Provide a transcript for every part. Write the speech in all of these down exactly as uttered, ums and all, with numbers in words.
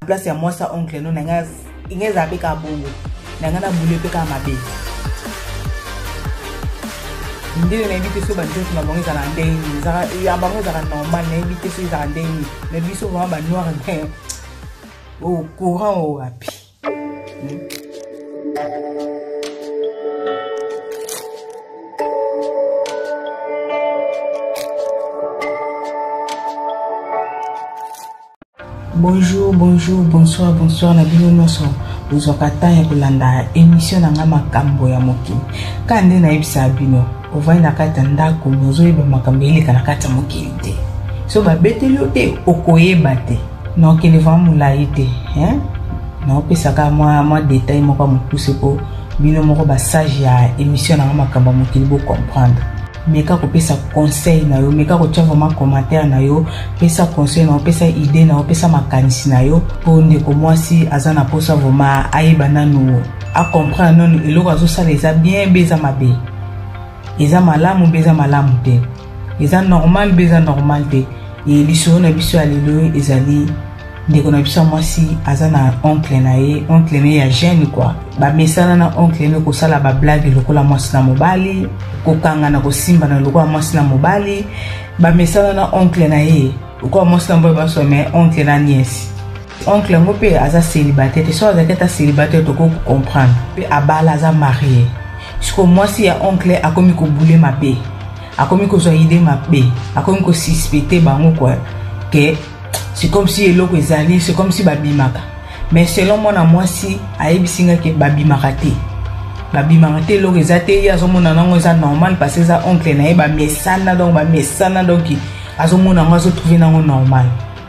place ya moi sa oncle no nanga ingeza pe ka bongo nanga na bule pe ka mabe ndile na invite so ba njoto na bongo za na ndeni za ya bango za normal na invite so za ndeni mais biso vraiment ba noir mais au courant au rapi. Bonjour, bonjour, bonsoir, bonsoir, na bino noso. Uzokata ya kulanda émission na nga makambo ya mokili. Kande na ibisa bino, ovai na kata ndako nozo iba makambo eleka na kata mokili te. So ba beteli te okoyeba te. No kele vamu la ite, hein? No pesa ka moi moi détail moko mopuse po bino moko ba sage ya émission na nga makambo ya mokili bo comprendre. Meka ko pesa conseil na yo, meka ko tia vraiment commentaire na yo, pesa conseil na yo, pesa idée na yo, pesa makanisi na yo po ndeko mwasi azana posa vraiment ayeba nanu a comprendre non eloko azo sala eza bien beza mabe. Eza malamu beza malamu te. Eza normal beza normal te. Et liso na biso alelo ezali ndeko na biso mwasi azana oncle na ye, oncle ne ya jeune quoi. Ba mesana na oncle ne ko sala ba blague lokola mwasi na mobali. Kokanga na kosimba na lokola mwasi na mobali ba mesana na oncle na ye lokola mwasi na mobali baso mais oncle na nièce oncle ngo pe aza célibataire te so aza keta célibataire to ko comprendre pe abala aza marié siko mwasi ya oncle akomi ko boule mabe akomi ko zo idée mabe akomi ko suspecter bango quoi que c'est comme si eloko ezali c'est comme si babimaka mais selon moi na mwasi ayebisinga ke babimaka te babimaka te eloko ezate ya azomona nango eza normal parce que ça oncle na ye ba mesana donc ba mesana donc azomona ngo azo trouver nango normal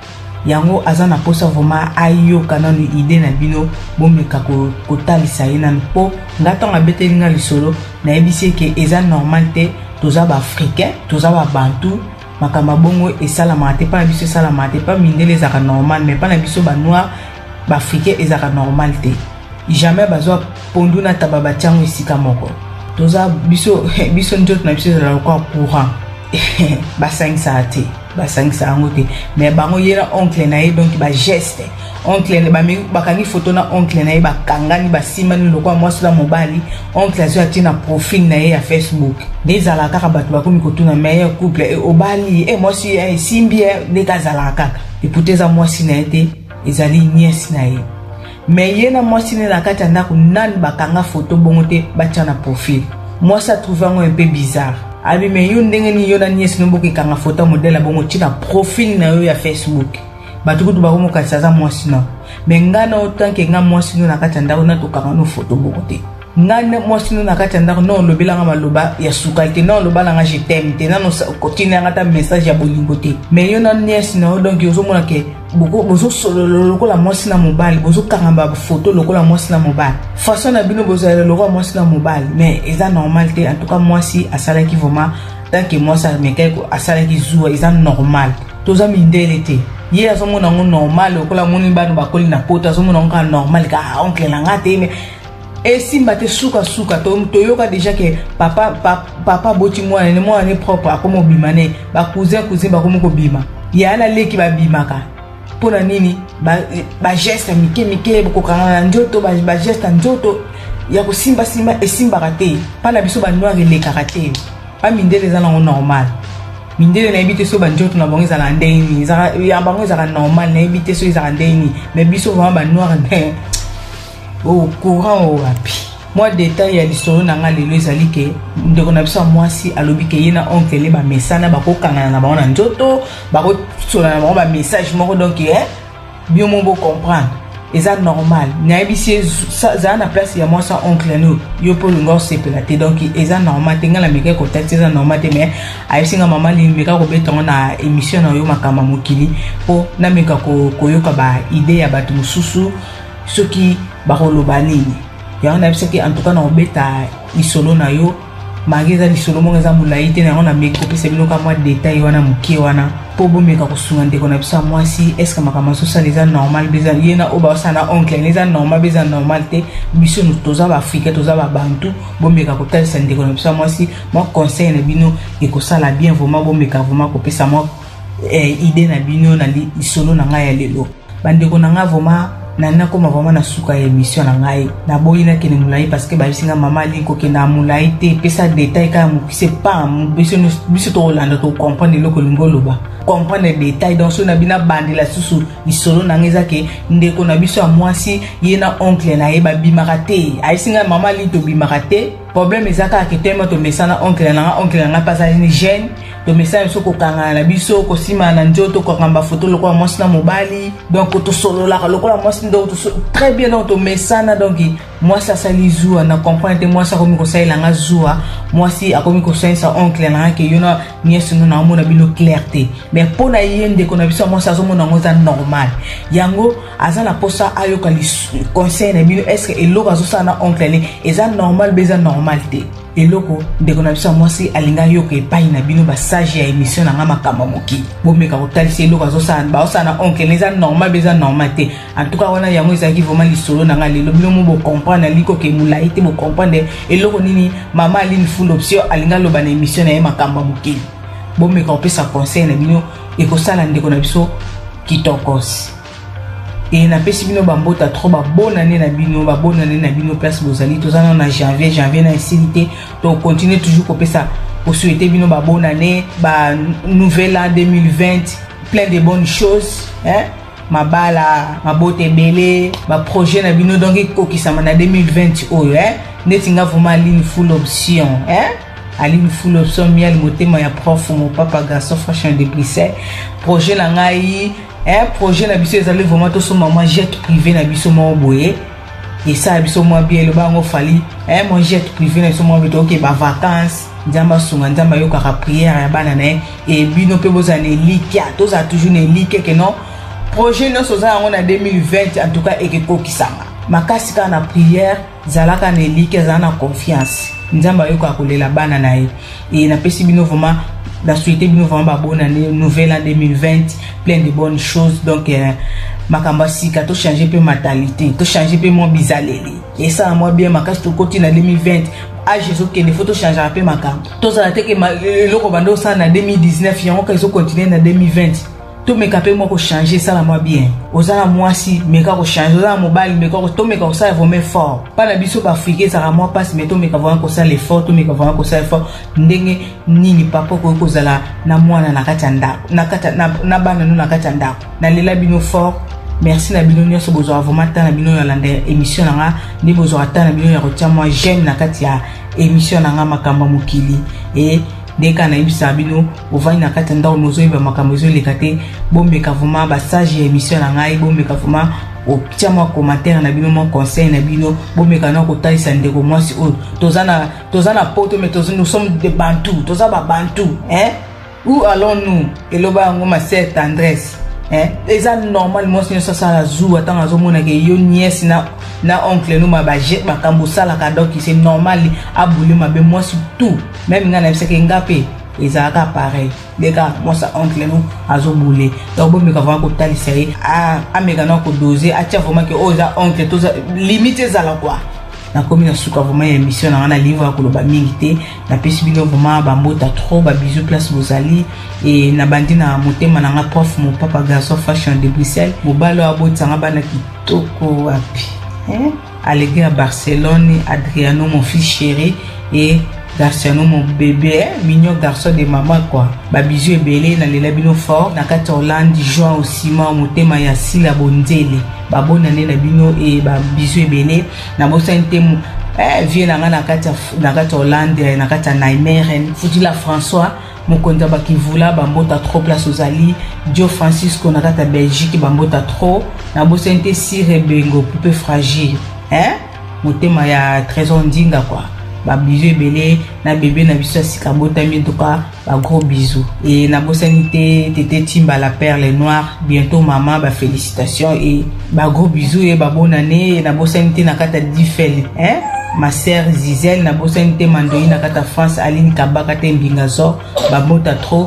yango azana posa vraiment ayoka nanu idée na bino bomeka ko kotalisa ye nanu po ngatonga betelinga lisolo na yebisi ke eza normal te toza ba africain toza ba bantu makamba bongo esala mate pa biso esala mate pa mindele ezaka normal mais pas na biso ba noir ba africain ezaka normal te jamais bazwa pondu na tababa tiango esika moko toza biso biso njoto na biso ezala kwa courant basangisa ate basangisa ngo te mais bango yera oncle na ye donc ba geste oncle ne ba mi bakangi photo na oncle na ye bakangani basimani lokwa mwasi la mobali oncle azo atina profil na ye ya Facebook dezala kaka bato bakomi kotuna meilleur couple et obali et mwasi e simbi de kazala kaka eputeza mwasi na ye te ezali nièce na ye mais yena mwasi ne la kati ndako nan bakanga photo bongo te batia na profil moi ça trouve un peu bizarre abi mais yo ndenge ni yo na nièce no boki kanga photo modèle bongo tina profil na yo ya Facebook batukutu bakomo kasaza mwasi na mais ngana autant que nga mwasi no na kati ndako na to kanga no photo bongo te ngana mwasi no na kati ndako no lobela nga maloba ya sukalite no lobala nga je t'aime te nano continue nga ta message ya bolingo te mais yo na nièce na donc yo zo mona ke boko bozo solo lokola mwasi na mobile bozo kanga photo lokola mwasi na mobile façon na bino bozo lokola mwasi na mobile mais eza normal te en tout cas mwasi asala ki vraiment tant que moi ça me quelque asala ki zuwa eza normal toza mindele te ye azomona ngo normal lokola moni bano bakoli na poto azomona ngo normal ka oncle na ngate mais et si mbate suka suka to toyoka déjà que papa papa, papa boti moi ne moi ne propre comme bimane ba cousin cousin ba comme ko bima ya na leki ba bimaka pona nini ba ba geste mike mike ko kana njoto ba ba geste njoto ya ko simba simba e simba kate pa na biso ba noir le karaté pa mindele za na normal mindele na ebite so ba njoto na bongo za na ndeni za ya bango za normal na ebite so za ndeni mais biso vraiment ba noir ne au courant au rapi moi détail ya l'histoire na nga lelo ezali ke ndeko na biso mwasi alobi ke yena oncle le ba mesana bako kangana na bango na njoto bako sola na bango ba message moko donc eh bien mon beau comprendre eza normal na ebisi za na place ya mwasa oncle no yo po ngo sepela te donc eza normal te ngala meka ko tati eza normal te mais ayisinga mama li meka ko betonga na émission na yo makamba mokili po na meka ko koyoka ba idée ya batu mususu soki bakolo banini ya on a vu que en tout cas na obeta isolo na yo mageza lisolo mo ngeza mulaite na ona meko pese bino ka moi détail wana mukie wana po bomeka kosunga ndeko na bisa mwasi est ce que makama so ça les normal beza yena oba sana oncle les normal beza normal te biso nous toza ba africain toza ba bantu bomeka ko tel sende ndeko na bisa mwasi moi conseil na bino e ko sala bien vraiment bomeka vraiment ko pesa moi eh idée na bino na lisolo na nga ya lelo bandeko na nga vraiment nana koma vraiment na suka ya émission na ngai na boyi na kene mulai parce que ba bisinga mama linko ke na mulai te pesa détail ka mu c'est pas biso biso to landa to comprendre loko lingolo ba comprendre les détails dans so na bina bandi la susu lisolo na ngeza ke ndeko na biso a mwasi yena oncle na yeba bimarate aisinga mama linto bimarate problème ezaka ke tema to mesana oncle na oncle na pas ça ni gêne to mesana so ko kanga na biso ko sima na njoto ko kamba photo loko mwasi na mobali donc to solo la loko la mwasi donc très bien donc to mesana donc moi ça ça lizua na comprendre moi ça comme ko ça la ngazua moi si a comme ko ça oncle na ke yona nièce no na mona bino clarté mais pour na yende ko na biso moi ça zo mona ngoza normal yango azana posa ayo ka conseil na bino est-ce que eloko azo ça na oncle ni eza normal beza normalité eloko ndeko na biso mwasi alinga yo ke pai na bino ba sage ya émission na ngama kama moki bomeka kotalisa eloko azo sana ba osana oncle eza normal beza normalité en tout cas wana yango ezaki vraiment lisolo na ngale lo bino mo bo comprendre liko ke mulai te mo comprendre eloko nini mama aline full option alinga lo ba na émission na makamba moki bomeka opesa conseil na bino ekosala ndeko na biso kitokos. Et na pesi bino bambota trop ba bonne année na bino ba bonne année na bino place bozali tozana na janvier janvier na isilité donc continuer toujours ko pesa pour souhaiter bino ba bonne année ba nouvel an deux mille vingt plein de bonnes choses hein ma bala ma bote belé ba projet na bino donc ko kisama na deux mille vingt oh hein netinga vraiment ligne full option hein aline full option miel motema ya prof mon papa garçon fashion de Bruxelles projet la ngai un projet na biso ezali vraiment to so maman jet privé na biso mo boye et ça biso mo bien le bango fali un mon jet privé na biso mo beto OK ba vacances njamba sunga njamba yo ka prière ya bana na et bino pe bozane likia to za toujours ne likia que non projet no so za ngona deux mille vingt en tout cas et que kokisanga makasi ka na prière zalaka ne likia za na confiance njamba yo ka kolela bana na et na pesi bino vraiment la souhaiter bino vraiment ba bonne année nouvelle en deux mille vingt plein de bonnes choses donc euh, makamba sika to changer peu mentalité to changer peu mon bizaleli et ça moi bien makasi to continue en deux mille vingt ah Jésus que les photos changer peu makamba to ça te que loko bando ça en deux mille dix-neuf yango ka zo continuer en deux mille vingt to me capé moi ko changer ça la moi bien ozala moi si me ka ko changer ozala mobile me ka ko to me ka ça vraiment fort pas la biso ba africain ça moi passe mais to me ka vraiment ko ça l'effort to me ka vraiment ko ça effort ndenge nini papa ko ko zala na mwana na kati ndako na kati na bana no na kati ndako na lela bino fort merci na bino nyonso bozo vraiment ta na bino ya landa émission na nga ndi bozo ata na bino ya kotia moi j'aime na kati ya émission na nga makamba mokili et deka na ibisa bino ovai na kati ndao nozo iba makambo zo lekate bombeka vraiment ba sage ya émission na ngai bombeka vraiment o tia moi commentaire na bino mon conseil na bino bombeka na ko taisa ndeko mwasi o tozana tozana poto mais tozana nous sommes des bantous toza ba bantou hein où allons-nous eloba ngoma cette tendresse hein eza normal moi si ça ça la zou atanga zo mona ke yo nièce na na oncle no ma ba jet ba kambo sala ka donc c'est normal abouli ma be moi surtout même ngana bisa ke ngape ezaka pareil deka moi ça oncle no azo boulé donc bon me ka va ko talisa a ameka na ko doser a tia vraiment que oh za oncle to limite za la quoi na komi na suka vraiment émission na na livre ko ba mingité na pesi bino vraiment ba mbota trop ba bisous place bozali et na bandi na motema na nga prof mon papa garçon fashion de Bruxelles mobalo abotanga bana kitoko api hein allégué à Barcelone Adriano mon fils chéri et Garciano mon bébé hein? Mignon garçon de maman quoi ba bisous ebele na lela bino fort na kati Hollande joint aussi ma motema ya sila bonzele ba bonne année na bino et ba bisous ebele na bosante mu eh vie na na kati na kati Hollande na kati Nijmegen Fudila François mokonza bakivula bambota trop place aux ali Dio Francisco na kati Belgique bambota trop na bosante Sire Bengo poupée fragile hein motema ya trésor ndinga quoi ba bisous ebele na bébé na biso sika botami en tout cas ba gros bisous et na bosanité tété Timba la perle noire bientôt maman ba félicitations et ba gros bisous et ba bonne année na bosanité na kata Difel hein ma sœur Zizel na bosanité Mandoï na kata France Aline Kabaka te Mbingazo ba mota trop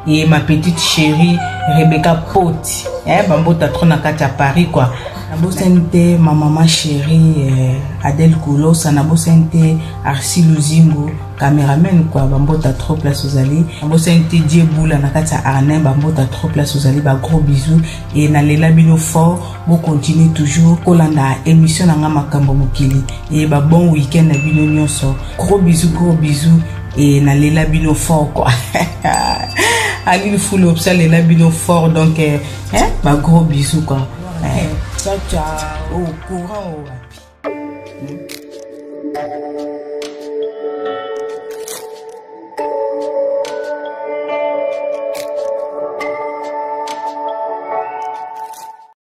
et ma petite chérie Rebecca Poti eh bambota trop na kati à Paris quoi. Nabosente ma maman chérie eh, Adèle Koulosa, nabosente Arsi Luzimbo caméraman quoi bambota trop place aux allées. Nabosente Dieboula na kati à Arnhem bambota trop place aux allées, ba gros bisous et na lela bino fort, vous continuez toujours kolanda émission na nga makambo mokili et ba bon week-end na bino nyonso. Gros bisous, gros bisous et na lela bino fort quoi. Ali le full opsa lela bino fort donc eh, hein ba gros bisous quoi. Eh. Ciao, ciao. Au courant, au rapide.